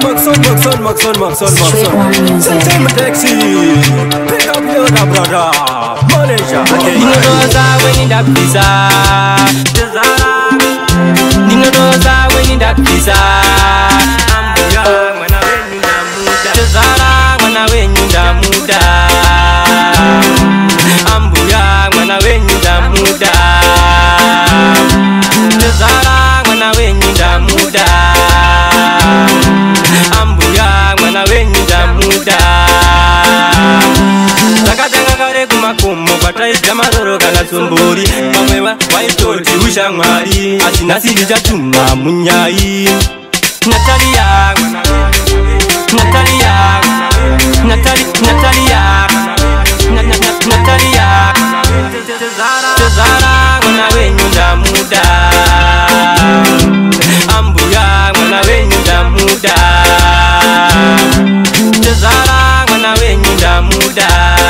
Straight one music. Taxi, pick up your brother, Malaysia. Nino doza when in that pizza. Nino doza when in that pizza. Tezara mwana wenyu ndamuda. Ambuya mwana wenyu ndamuda. Tezara mwana wenyu ndamuda. Ambuya mwana wenyu ndamuda. Takatanga kare kumakomo kwataita mazoro kana sombori. Pamwe waitoti ushamwari asina siri chatuma munyai. Natalia Natalia Natalia Natalia Tezara mwana wenyu ndamuda. Ambuya mwana wenyu ndamuda. Tezara mwana wenyu ndamuda.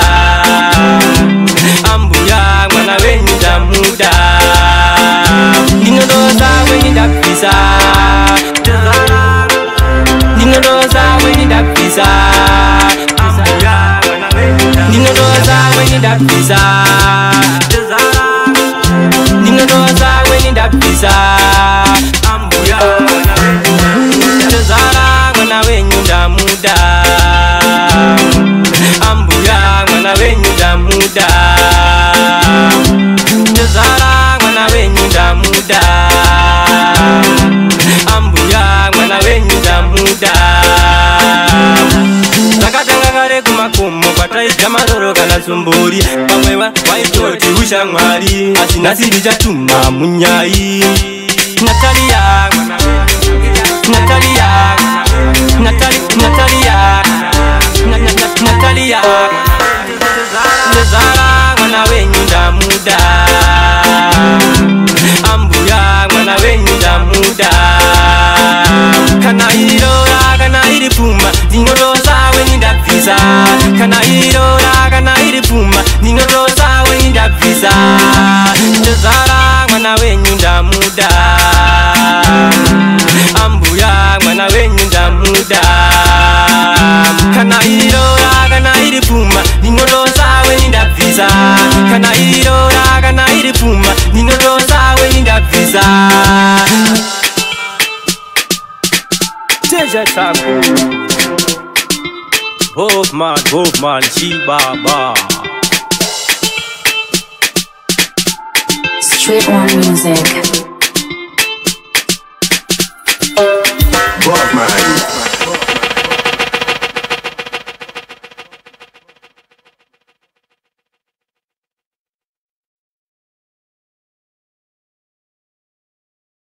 Ambuya mwana wenyu ndamuda. Ninodoza wenyu ndapisa. Ninodoza wenyu ndapisa. Ninodoza wenyu ndapisa. Ninodoza wenyu ndapisa. Ambuya Tezara mwana wenyu ndamuda. Ambuya mwana wenyu ndamuda. Tezara mwana wenyu ndamuda. Ambuya mwana wenyu ndamuda. Takatanga kare kumakomo kwataita mazoro kana sombori. Pamwe waitoti ushamwari asina siri chatuma munyai. Natalia Natalia Natalia Natalia Tezara mwana wenyu ndamuda. Ambuya mwana wenyu ndamuda. Kana irora kana iripuma ninodoza wenyu ndapisa. Kana irora kana iripuma ninodoza wenyu ndapisa. Tezara mwana wenyu ndamuda. Ambuya mwana wenyu ndamuda. Kana irora kana iripuma ninodoza wenyu ndapisa. Kana irora kana iripuma ninodoza wenyu ndapisa. Teja Taku, Hofman, Chibaba. Straight one music.